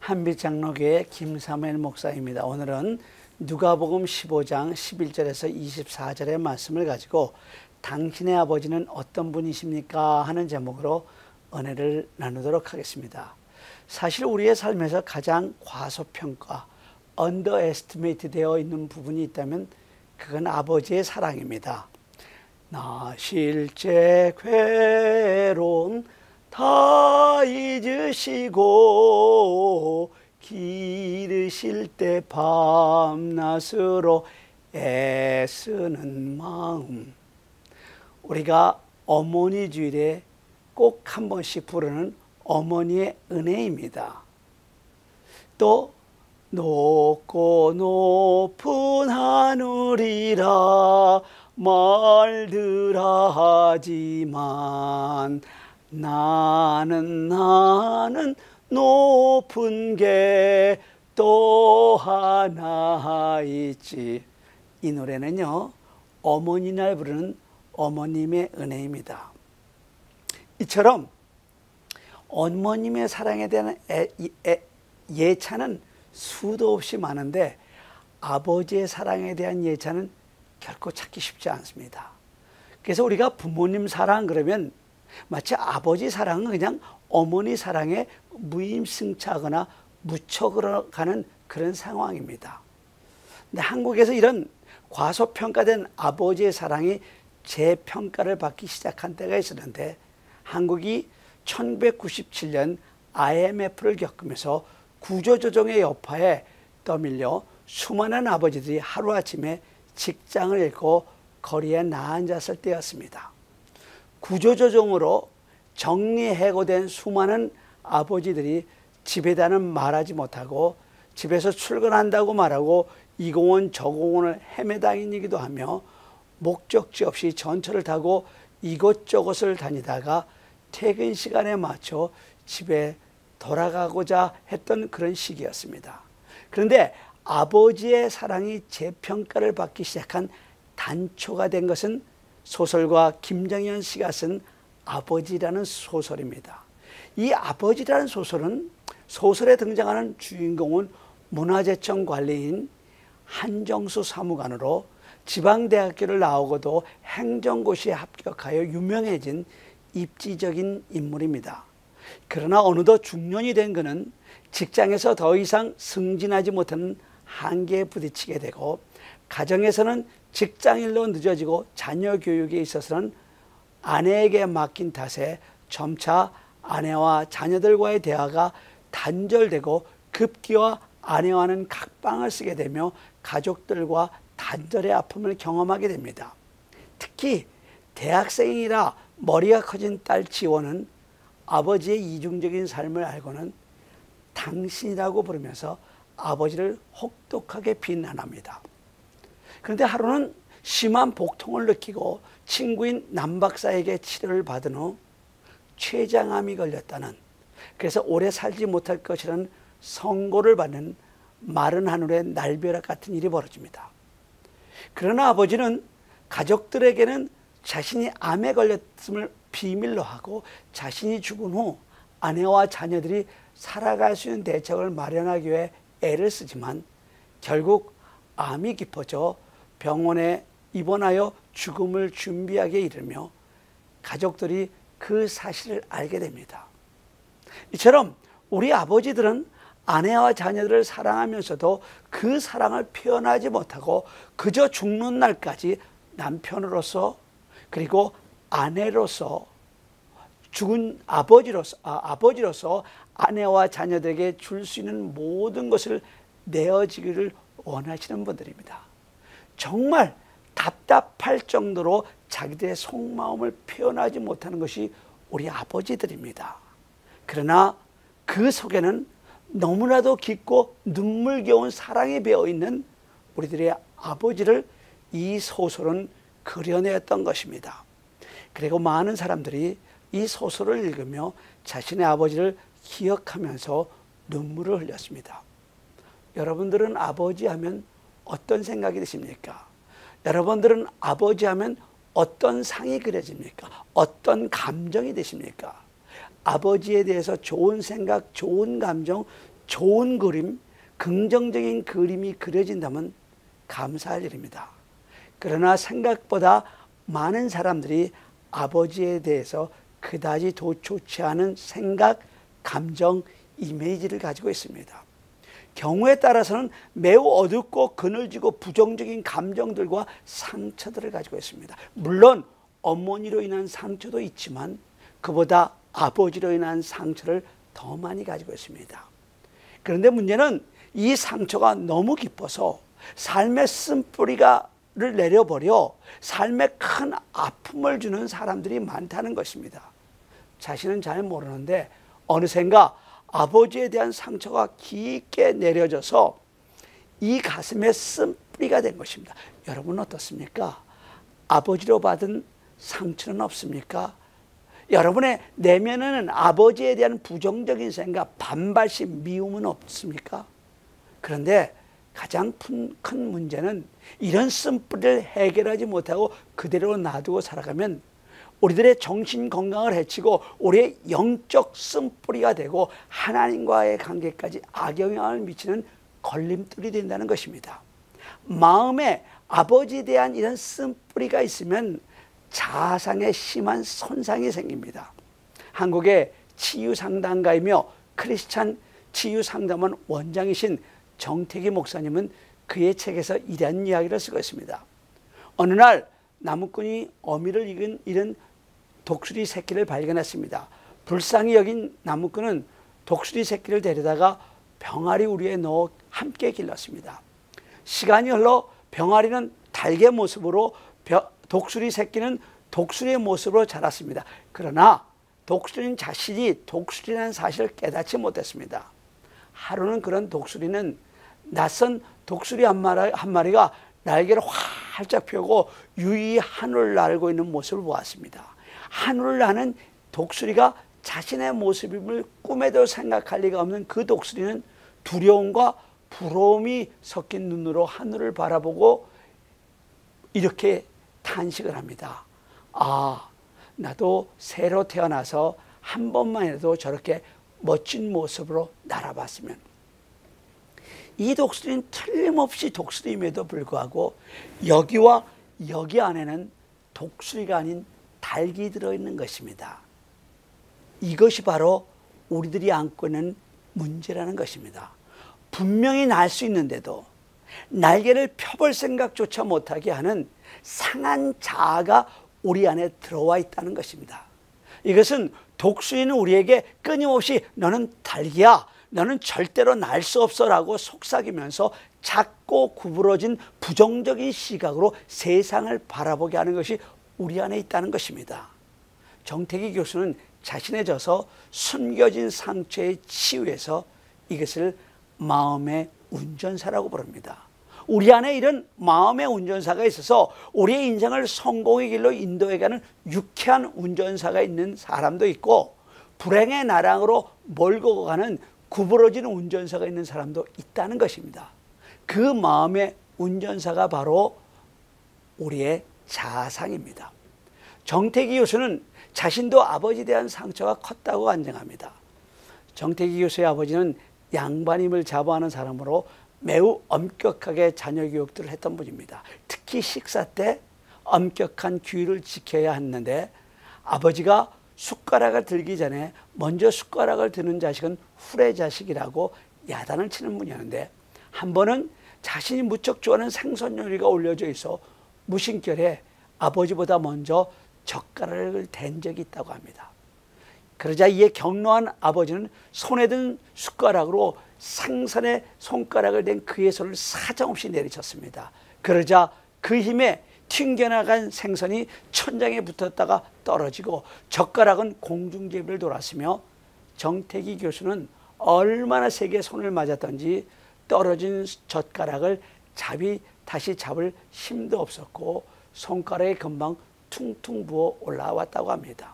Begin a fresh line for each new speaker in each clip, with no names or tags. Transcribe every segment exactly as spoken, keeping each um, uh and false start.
한빛장로교회 김사무엘 목사입니다. 오늘은 누가복음 십오 장 십일 절에서 이십사 절의 말씀을 가지고 당신의 아버지는 어떤 분이십니까? 하는 제목으로 은혜를 나누도록 하겠습니다. 사실 우리의 삶에서 가장 과소평가, underestimate 되어 있는 부분이 있다면 그건 아버지의 사랑입니다. 나 실제 괴로움 다 잊으시고 기르실 때 밤낮으로 애쓰는 마음. 우리가 어머니 주일에 꼭 한 번씩 부르는 어머니의 은혜입니다. 또 높고 높은 하늘이라 말들 하지만 나는 나는 높은 게 또 하나 있지. 이 노래는요, 어머니 날 부르는 어머님의 은혜입니다. 이처럼 어머님의 사랑에 대한 애, 애, 예찬은 수도 없이 많은데 아버지의 사랑에 대한 예찬은 결코 찾기 쉽지 않습니다. 그래서 우리가 부모님 사랑 그러면 마치 아버지 사랑은 그냥 어머니 사랑에 무임승차하거나 묻혀가는 그런 상황입니다. 근데 한국에서 이런 과소평가된 아버지의 사랑이 재평가를 받기 시작한 때가 있었는데, 한국이 천구백구십칠 년 아이엠에프를 겪으면서 구조조정의 여파에 떠밀려 수많은 아버지들이 하루아침에 직장을 잃고 거리에 나앉았을 때였습니다. 구조조정으로 정리해고된 수많은 아버지들이 집에다는 말하지 못하고 집에서 출근한다고 말하고 이 공원 저 공원을 헤매다니기도 하며 목적지 없이 전철을 타고 이곳저곳을 다니다가 퇴근 시간에 맞춰 집에 돌아가고자 했던 그런 시기였습니다. 그런데 아버지의 사랑이 재평가를 받기 시작한 단초가 된 것은 소설가 김정현 씨가 쓴 아버지라는 소설입니다. 이 아버지라는 소설은 소설에 등장하는 주인공은 문화재청 관리인 한정수 사무관으로 지방대학교를 나오고도 행정고시에 합격하여 유명해진 입지적인 인물입니다. 그러나 어느덧 중년이 된 그는 직장에서 더 이상 승진하지 못하는 한계에 부딪히게 되고, 가정에서는 직장일로 늦어지고 자녀 교육에 있어서는 아내에게 맡긴 탓에 점차 아내와 자녀들과의 대화가 단절되고 급기야 아내와는 각방을 쓰게 되며 가족들과 단절의 아픔을 경험하게 됩니다. 특히 대학생이라 머리가 커진 딸 지원은 아버지의 이중적인 삶을 알고는 당신이라고 부르면서 아버지를 혹독하게 비난합니다. 그런데 하루는 심한 복통을 느끼고 친구인 남 박사에게 치료를 받은 후 췌장암이 걸렸다는, 그래서 오래 살지 못할 것이라는 선고를 받는 마른 하늘의 날벼락 같은 일이 벌어집니다. 그러나 아버지는 가족들에게는 자신이 암에 걸렸음을 비밀로 하고 자신이 죽은 후 아내와 자녀들이 살아갈 수 있는 대책을 마련하기 위해 애를 쓰지만 결국 암이 깊어져 병원에 입원하여 죽음을 준비하게 이르며 가족들이 그 사실을 알게 됩니다. 이처럼 우리 아버지들은 아내와 자녀들을 사랑하면서도 그 사랑을 표현하지 못하고 그저 죽는 날까지 남편으로서, 그리고 아내로서, 죽은 아버지로서, 아, 아버지로서 아내와 자녀들에게 줄 수 있는 모든 것을 내어지기를 원하시는 분들입니다. 정말 답답할 정도로 자기들의 속마음을 표현하지 못하는 것이 우리 아버지들입니다. 그러나 그 속에는 너무나도 깊고 눈물겨운 사랑이 배어있는 우리들의 아버지를 이 소설은 그려내었던 것입니다. 그리고 많은 사람들이 이 소설을 읽으며 자신의 아버지를 기억하면서 눈물을 흘렸습니다. 여러분들은 아버지 하면 어떤 생각이 드십니까? 여러분들은 아버지 하면 어떤 상이 그려집니까? 어떤 감정이 드십니까? 아버지에 대해서 좋은 생각, 좋은 감정, 좋은 그림, 긍정적인 그림이 그려진다면 감사할 일입니다. 그러나 생각보다 많은 사람들이 아버지에 대해서 그다지 도 좋지 않은 생각, 감정, 이미지를 가지고 있습니다. 경우에 따라서는 매우 어둡고 그늘지고 부정적인 감정들과 상처들을 가지고 있습니다. 물론 어머니로 인한 상처도 있지만 그보다 아버지로 인한 상처를 더 많이 가지고 있습니다. 그런데 문제는 이 상처가 너무 깊어서 삶의 쓴뿌리를 내려버려 삶에 큰 아픔을 주는 사람들이 많다는 것입니다. 자신은 잘 모르는데 어느샌가 아버지에 대한 상처가 깊게 내려져서 이 가슴에 쓴뿌리가 된 것입니다. 여러분은 어떻습니까? 아버지로 받은 상처는 없습니까? 여러분의 내면에는 아버지에 대한 부정적인 생각, 반발심, 미움은 없습니까? 그런데 가장 큰 문제는 이런 쓴뿌리를 해결하지 못하고 그대로 놔두고 살아가면 우리들의 정신 건강을 해치고 우리의 영적 쓴뿌리가 되고 하나님과의 관계까지 악영향을 미치는 걸림돌이 된다는 것입니다. 마음에 아버지에 대한 이런 쓴뿌리가 있으면 자아상에 심한 손상이 생깁니다. 한국의 치유상담가이며 크리스찬 치유상담원 원장이신 정태기 목사님은 그의 책에서 이런 이야기를 쓰고 있습니다. 어느 날 나무꾼이 어미를 잃은, 잃은 독수리 새끼를 발견했습니다. 불쌍히 여긴 나무꾼은 독수리 새끼를 데려다가 병아리 우리에 넣어 함께 길렀습니다. 시간이 흘러 병아리는 닭의 모습으로 독수리 새끼는 독수리의 모습으로 자랐습니다. 그러나 독수리는 자신이 독수리라는 사실을 깨닫지 못했습니다. 하루는 그런 독수리는 낯선 독수리 한, 마리, 한 마리가 날개를 활짝 펴고 유유히 하늘을 날고 있는 모습을 보았습니다. 하늘을 나는 독수리가 자신의 모습임을 꿈에도 생각할 리가 없는 그 독수리는 두려움과 부러움이 섞인 눈으로 하늘을 바라보고 이렇게 탄식을 합니다. 아, 나도 새로 태어나서 한 번만이라도 저렇게 멋진 모습으로 날아봤으면. 이 독수리는 틀림없이 독수리임에도 불구하고 여기와 여기 안에는 독수리가 아닌 닭이 들어있는 것입니다. 이것이 바로 우리들이 안고 있는 문제라는 것입니다. 분명히 날 수 있는데도 날개를 펴볼 생각조차 못하게 하는 상한 자아가 우리 안에 들어와 있다는 것입니다. 이것은 독수리는 우리에게 끊임없이 너는 닭이야, 너는 절대로 날 수 없어 라고 속삭이면서 작고 구부러진 부정적인 시각으로 세상을 바라보게 하는 것이 우리 안에 있다는 것입니다. 정태기 교수는 자신에 져서 숨겨진 상처의 치유에서 이것을 마음의 운전사라고 부릅니다. 우리 안에 이런 마음의 운전사가 있어서 우리의 인생을 성공의 길로 인도해가는 유쾌한 운전사가 있는 사람도 있고 불행의 나랑으로 몰고 가는 구부러진 운전사가 있는 사람도 있다는 것입니다. 그 마음의 운전사가 바로 우리의 자아상입니다. 정태기 교수는 자신도 아버지에 대한 상처가 컸다고 안정합니다. 정태기 교수의 아버지는 양반임을 자부하는 사람으로 매우 엄격하게 자녀 교육들을 했던 분입니다. 특히 식사 때 엄격한 규율을 지켜야 했는데 아버지가 숟가락을 들기 전에 먼저 숟가락을 드는 자식은 후레 자식이라고 야단을 치는 분이었는데 한 번은 자신이 무척 좋아하는 생선 요리가 올려져 있어 무심결에 아버지보다 먼저 젓가락을 댄 적이 있다고 합니다. 그러자 이에 격노한 아버지는 손에 든 숟가락으로 생선의 손가락을 댄 그의 손을 사정없이 내리쳤습니다. 그러자 그 힘에 튕겨나간 생선이 천장에 붙었다가 떨어지고 젓가락은 공중제비를 돌았으며 정태기 교수는 얼마나 세게 손을 맞았던지 떨어진 젓가락을 잡이 다시 잡을 힘도 없었고 손가락에 금방 퉁퉁 부어 올라왔다고 합니다.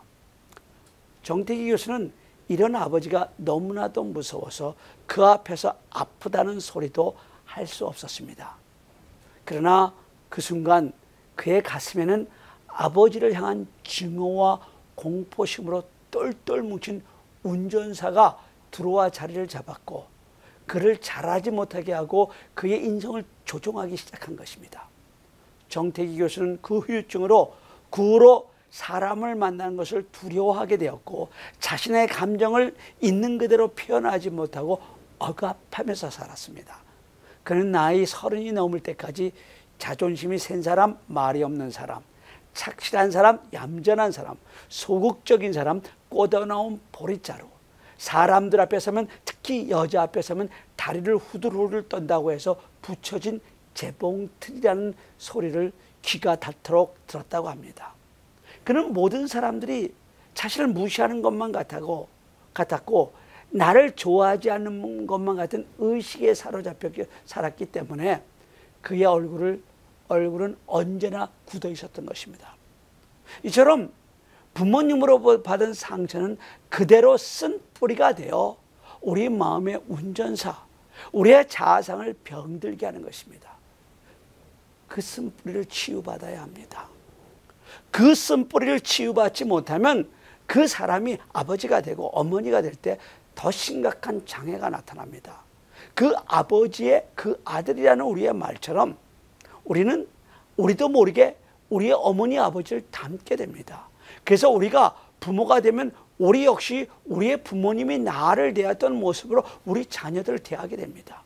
정태기 교수는 이런 아버지가 너무나도 무서워서 그 앞에서 아프다는 소리도 할 수 없었습니다. 그러나 그 순간 그의 가슴에는 아버지를 향한 증오와 공포심으로 똘똘 뭉친 운전사가 들어와 자리를 잡았고 그를 잘하지 못하게 하고 그의 인성을 조종하기 시작한 것입니다. 정태기 교수는 그 후유증으로 그 후로 사람을 만나는 것을 두려워하게 되었고 자신의 감정을 있는 그대로 표현하지 못하고 억압하면서 살았습니다. 그는 나이 서른이 넘을 때까지 자존심이 센 사람, 말이 없는 사람, 착실한 사람, 얌전한 사람, 소극적인 사람, 꽂아놓은 보릿자루, 사람들 앞에 서면, 특히 여자 앞에 서면 다리를 후들후들 떤다고 해서 붙여진 재봉틀이라는 소리를 귀가 닳도록 들었다고 합니다. 그는 모든 사람들이 자신을 무시하는 것만 같았고, 같았고 나를 좋아하지 않는 것만 같은 의식에 사로잡혀 살았기 때문에 그의 얼굴을, 얼굴은 언제나 굳어 있었던 것입니다. 이처럼 부모님으로 받은 상처는 그대로 쓴 뿌리가 되어 우리 마음의 운전사, 우리의 자아상을 병들게 하는 것입니다. 그 쓴뿌리를 치유받아야 합니다. 그 쓴뿌리를 치유받지 못하면 그 사람이 아버지가 되고 어머니가 될 때 더 심각한 장애가 나타납니다. 그 아버지의 그 아들이라는 우리의 말처럼 우리는 우리도 모르게 우리의 어머니 아버지를 닮게 됩니다. 그래서 우리가 부모가 되면 우리 역시 우리의 부모님이 나를 대했던 모습으로 우리 자녀들을 대하게 됩니다.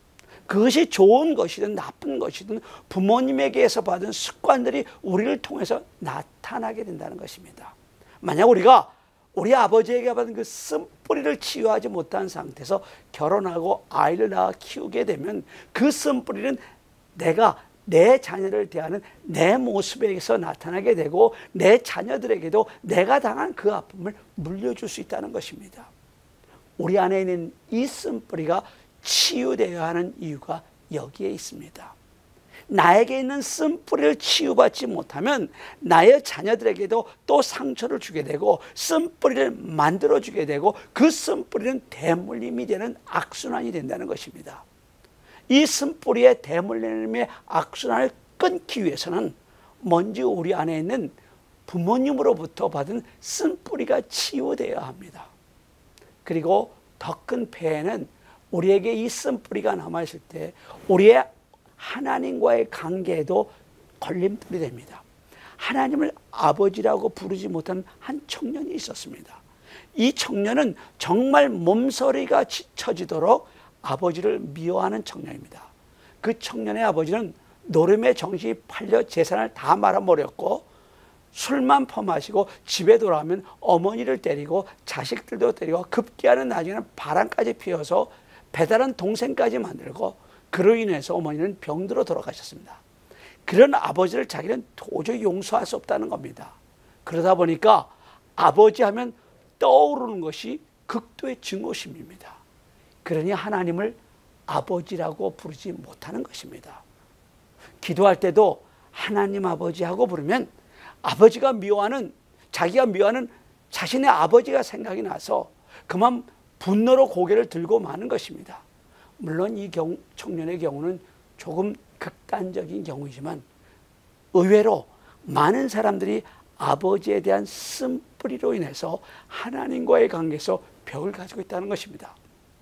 그것이 좋은 것이든 나쁜 것이든 부모님에게서 받은 습관들이 우리를 통해서 나타나게 된다는 것입니다. 만약 우리가 우리 아버지에게 받은 그 쓴뿌리를 치유하지 못한 상태에서 결혼하고 아이를 낳아 키우게 되면 그 쓴뿌리는 내가 내 자녀를 대하는 내 모습에서 나타나게 되고 내 자녀들에게도 내가 당한 그 아픔을 물려줄 수 있다는 것입니다. 우리 안에 있는 이 쓴뿌리가 치유되어야 하는 이유가 여기에 있습니다. 나에게 있는 쓴뿌리를 치유받지 못하면 나의 자녀들에게도 또 상처를 주게 되고 쓴뿌리를 만들어주게 되고 그 쓴뿌리는 대물림이 되는 악순환이 된다는 것입니다. 이 쓴뿌리의 대물림의 악순환을 끊기 위해서는 먼저 우리 안에 있는 부모님으로부터 받은 쓴뿌리가 치유되어야 합니다. 그리고 더 큰 폐해는 우리에게 이 쓴뿌리가 남아있을 때 우리의 하나님과의 관계에도 걸림돌이 됩니다. 하나님을 아버지라고 부르지 못한 한 청년이 있었습니다. 이 청년은 정말 몸서리가 쳐지도록 아버지를 미워하는 청년입니다. 그 청년의 아버지는 노름에 정신이 팔려 재산을 다 말아먹었고 술만 퍼마시고 집에 돌아오면 어머니를 때리고 자식들도 때리고 급기야는 나중에는 바람까지 피워서 배다른 동생까지 만들고 그로 인해서 어머니는 병들어 돌아가셨습니다. 그런 아버지를 자기는 도저히 용서할 수 없다는 겁니다. 그러다 보니까 아버지 하면 떠오르는 것이 극도의 증오심입니다. 그러니 하나님을 아버지라고 부르지 못하는 것입니다. 기도할 때도 하나님 아버지하고 부르면 아버지가 미워하는, 자기가 미워하는 자신의 아버지가 생각이 나서 그만 분노로 고개를 들고 마는 것입니다. 물론 이 경우, 청년의 경우는 조금 극단적인 경우이지만 의외로 많은 사람들이 아버지에 대한 쓴뿌리로 인해서 하나님과의 관계에서 벽을 가지고 있다는 것입니다.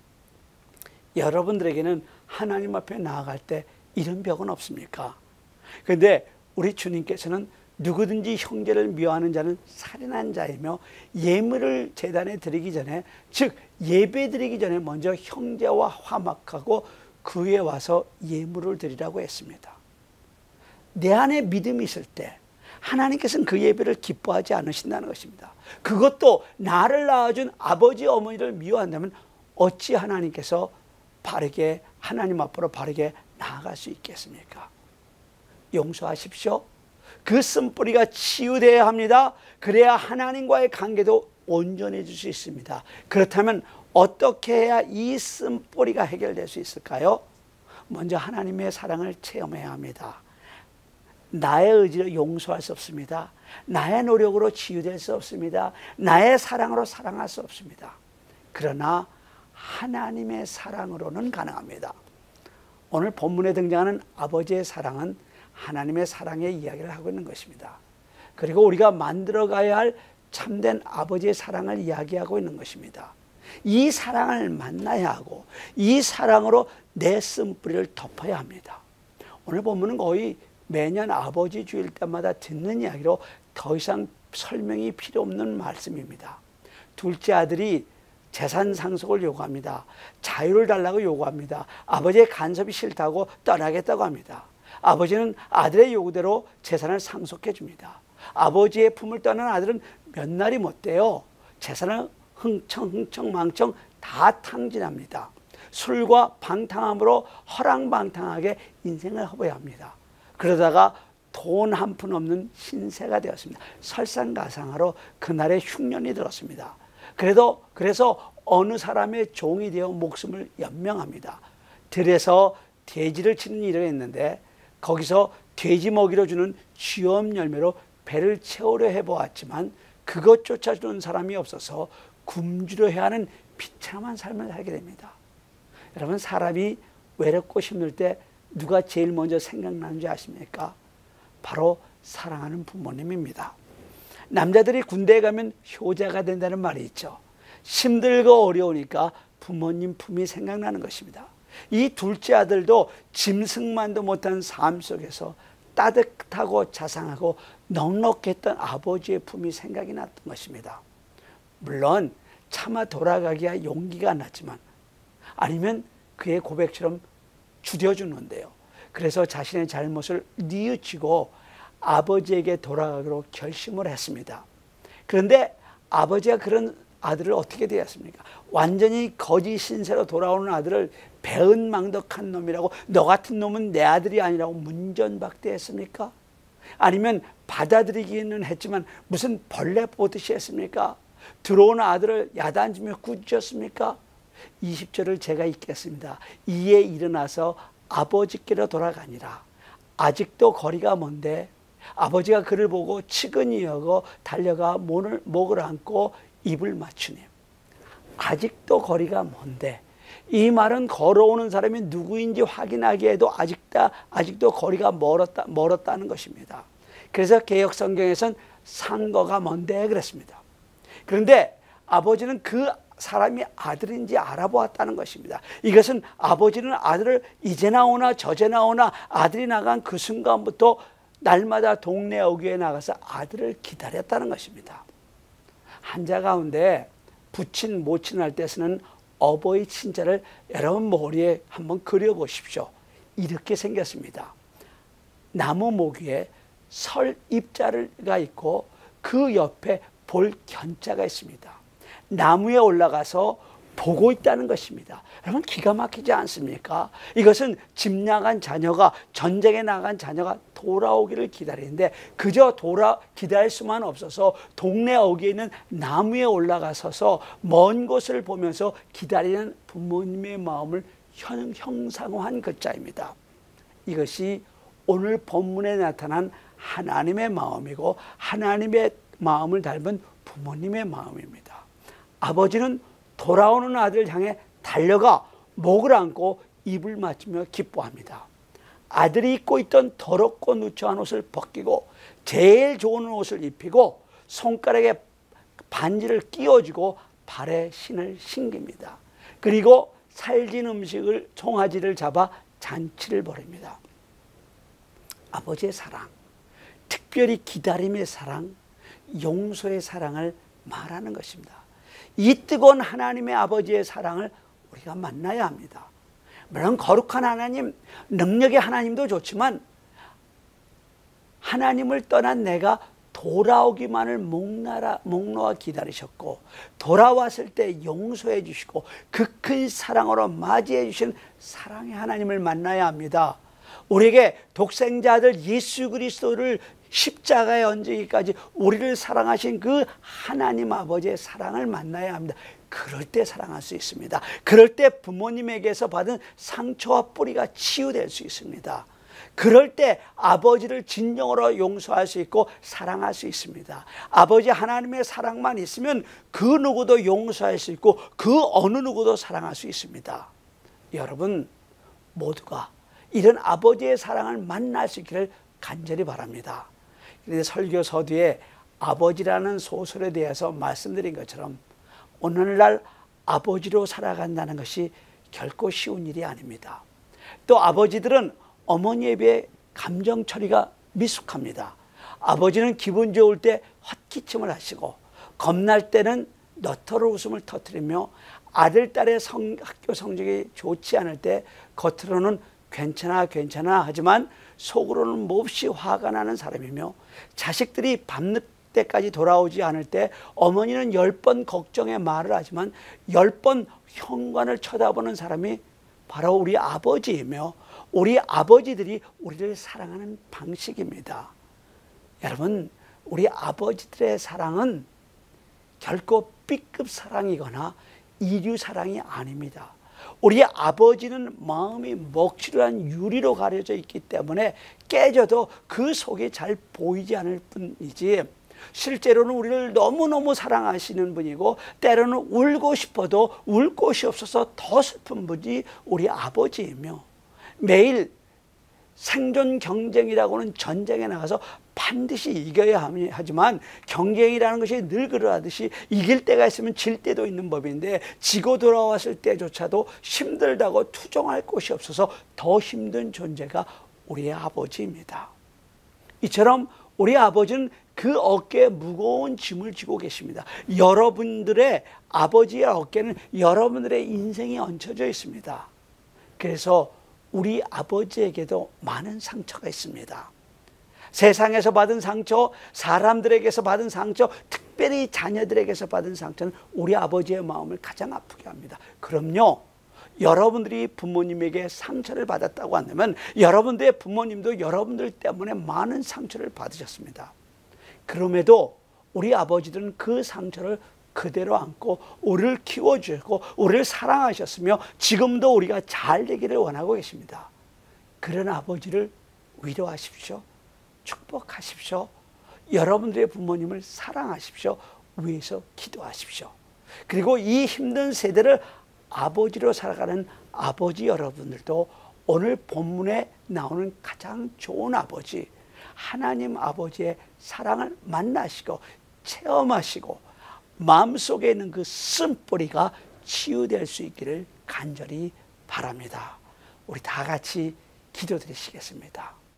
여러분들에게는 하나님 앞에 나아갈 때 이런 벽은 없습니까? 그런데 우리 주님께서는 누구든지 형제를 미워하는 자는 살인한 자이며 예물을 제단에 드리기 전에, 즉 예배 드리기 전에 먼저 형제와 화목하고 그 위에 와서 예물을 드리라고 했습니다. 내 안에 믿음이 있을 때 하나님께서는 그 예배를 기뻐하지 않으신다는 것입니다. 그것도 나를 낳아준 아버지 어머니를 미워한다면 어찌 하나님께서 바르게, 하나님 앞으로 바르게 나아갈 수 있겠습니까? 용서하십시오. 그 쓴뿌리가 치유되어야 합니다. 그래야 하나님과의 관계도 온전해질 수 있습니다. 그렇다면 어떻게 해야 이 쓴뿌리가 해결될 수 있을까요? 먼저 하나님의 사랑을 체험해야 합니다. 나의 의지로 용서할 수 없습니다. 나의 노력으로 치유될 수 없습니다. 나의 사랑으로 사랑할 수 없습니다. 그러나 하나님의 사랑으로는 가능합니다. 오늘 본문에 등장하는 아버지의 사랑은 하나님의 사랑의 이야기를 하고 있는 것입니다. 그리고 우리가 만들어가야 할 참된 아버지의 사랑을 이야기하고 있는 것입니다. 이 사랑을 만나야 하고 이 사랑으로 내 쓴뿌리를 덮어야 합니다. 오늘 본문은 거의 매년 아버지 주일 때마다 듣는 이야기로 더 이상 설명이 필요 없는 말씀입니다. 둘째 아들이 재산 상속을 요구합니다. 자유를 달라고 요구합니다. 아버지의 간섭이 싫다고 떠나겠다고 합니다. 아버지는 아들의 요구대로 재산을 상속해 줍니다. 아버지의 품을 떠난 아들은 몇 날이 못 돼요. 재산을 흥청 흥청 망청 다 탕진합니다. 술과 방탕함으로 허랑방탕하게 인생을 허버야 합니다. 그러다가 돈 한 푼 없는 신세가 되었습니다. 설상가상하로 그날의 흉년이 들었습니다. 그래도 그래서 어느 사람의 종이 되어 목숨을 연명합니다. 들에서 돼지를 치는 일을 했는데 거기서 돼지 먹이로 주는 쥐엄 열매로 배를 채우려 해보았지만 그것조차 주는 사람이 없어서 굶주려 해야 하는 비참한 삶을 살게 됩니다. 여러분, 사람이 외롭고 힘들 때 누가 제일 먼저 생각나는지 아십니까? 바로 사랑하는 부모님입니다. 남자들이 군대에 가면 효자가 된다는 말이 있죠. 힘들고 어려우니까 부모님 품이 생각나는 것입니다. 이 둘째 아들도 짐승만도 못한 삶 속에서 따뜻하고 자상하고 넉넉했던 아버지의 품이 생각이 났던 것입니다. 물론 차마 돌아가기야 용기가 안 났지만, 아니면 그의 고백처럼 죽여주는데요. 그래서 자신의 잘못을 뉘우치고 아버지에게 돌아가기로 결심을 했습니다. 그런데 아버지가 그런 아들을 어떻게 대했습니까? 완전히 거짓 신세로 돌아오는 아들을 배은망덕한 놈이라고, 너 같은 놈은 내 아들이 아니라고 문전박대했습니까? 아니면 받아들이기는 했지만 무슨 벌레 보듯이 했습니까? 들어오는 아들을 야단치며 꾸짖었습니까? 이십 절을 제가 읽겠습니다. 이에 일어나서 아버지께로 돌아가니라. 아직도 거리가 먼데 아버지가 그를 보고 치근히 여겨 달려가 목을, 목을 안고 입을 맞추니. 아직도 거리가 먼데, 이 말은 걸어오는 사람이 누구인지 확인하기에도 아직도, 아직도 거리가 멀었다, 멀었다는 것입니다. 그래서 개역 성경에선 상거가 먼데 그랬습니다. 그런데 아버지는 그 사람이 아들인지 알아보았다는 것입니다. 이것은 아버지는 아들을 이제 나오나 저제 나오나 아들이 나간 그 순간부터 날마다 동네 어귀에 나가서 아들을 기다렸다는 것입니다. 한자 가운데 부친 모친 할 때 쓰는 어버이 친자를 여러분 머리에 한번 그려보십시오. 이렇게 생겼습니다. 나무 모기에 설 입자가 있고 그 옆에 볼 견자가 있습니다. 나무에 올라가서 보고 있다는 것입니다. 여러분, 기가 막히지 않습니까? 이것은 집 나간 자녀가, 전쟁에 나간 자녀가 돌아오기를 기다리는데 그저 돌아 기다릴 수만 없어서 동네 어귀에 있는 나무에 올라가서서 먼 곳을 보면서 기다리는 부모님의 마음을 형, 형상화한 글자입니다. 이것이 오늘 본문에 나타난 하나님의 마음이고 하나님의 마음을 닮은 부모님의 마음입니다. 아버지는 돌아오는 아들을 향해 달려가 목을 안고 입을 맞추며 기뻐합니다. 아들이 입고 있던 더럽고 누추한 옷을 벗기고 제일 좋은 옷을 입히고 손가락에 반지를 끼워주고 발에 신을 신깁니다. 그리고 살진 음식을 송아지를 잡아 잔치를 벌입니다. 아버지의 사랑, 특별히 기다림의 사랑, 용서의 사랑을 말하는 것입니다. 이 뜨거운 하나님의 아버지의 사랑을 우리가 만나야 합니다. 물론 거룩한 하나님, 능력의 하나님도 좋지만 하나님을 떠난 내가 돌아오기만을 목나라, 목놓아 기다리셨고 돌아왔을 때 용서해 주시고 그 큰 사랑으로 맞이해 주신 사랑의 하나님을 만나야 합니다. 우리에게 독생자 아들 예수 그리스도를 십자가에 얹기까지 우리를 사랑하신 그 하나님 아버지의 사랑을 만나야 합니다. 그럴 때 사랑할 수 있습니다. 그럴 때 부모님에게서 받은 상처와 뿌리가 치유될 수 있습니다. 그럴 때 아버지를 진정으로 용서할 수 있고 사랑할 수 있습니다. 아버지 하나님의 사랑만 있으면 그 누구도 용서할 수 있고 그 어느 누구도 사랑할 수 있습니다. 여러분 모두가 이런 아버지의 사랑을 만날 수 있기를 간절히 바랍니다. 그런데 설교 서두에 아버지라는 소설에 대해서 말씀드린 것처럼 오늘날 아버지로 살아간다는 것이 결코 쉬운 일이 아닙니다. 또 아버지들은 어머니에 비해 감정 처리가 미숙합니다. 아버지는 기분 좋을 때 헛기침을 하시고 겁날 때는 너털 웃음을 터뜨리며 아들, 딸의 성, 학교 성적이 좋지 않을 때 겉으로는 괜찮아 괜찮아 하지만 속으로는 몹시 화가 나는 사람이며 자식들이 밤늦 때까지 돌아오지 않을 때 어머니는 열 번 걱정의 말을 하지만 열 번 현관을 쳐다보는 사람이 바로 우리 아버지이며 우리 아버지들이 우리를 사랑하는 방식입니다. 여러분, 우리 아버지들의 사랑은 결코 B급 사랑이거나 이류 사랑이 아닙니다. 우리 아버지는 마음이 먹칠한 유리로 가려져 있기 때문에 깨져도 그 속이 잘 보이지 않을 뿐이지 실제로는 우리를 너무너무 사랑하시는 분이고 때로는 울고 싶어도 울 곳이 없어서 더 슬픈 분이 우리 아버지이며 매일 생존 경쟁이라고는 전쟁에 나가서 반드시 이겨야 하지만 경쟁이라는 것이 늘 그러하듯이 이길 때가 있으면 질 때도 있는 법인데 지고 돌아왔을 때조차도 힘들다고 투정할 곳이 없어서 더 힘든 존재가 우리 아버지입니다. 이처럼 우리 아버지는 그 어깨에 무거운 짐을 지고 계십니다. 여러분들의 아버지의 어깨는 여러분들의 인생이 얹혀져 있습니다. 그래서 우리 아버지에게도 많은 상처가 있습니다. 세상에서 받은 상처, 사람들에게서 받은 상처, 특별히 자녀들에게서 받은 상처는 우리 아버지의 마음을 가장 아프게 합니다. 그럼요, 여러분들이 부모님에게 상처를 받았다고 한다면 여러분들의 부모님도 여러분들 때문에 많은 상처를 받으셨습니다. 그럼에도 우리 아버지들은 그 상처를 그대로 안고 우리를 키워주셨고 우리를 사랑하셨으며 지금도 우리가 잘 되기를 원하고 계십니다. 그런 아버지를 위로하십시오. 축복하십시오. 여러분들의 부모님을 사랑하십시오. 위해서 기도하십시오. 그리고 이 힘든 세대를 아버지로 살아가는 아버지 여러분들도 오늘 본문에 나오는 가장 좋은 아버지, 하나님 아버지의 사랑을 만나시고 체험하시고 마음속에 있는 그 쓴뿌리가 치유될 수 있기를 간절히 바랍니다. 우리 다 같이 기도드리시겠습니다.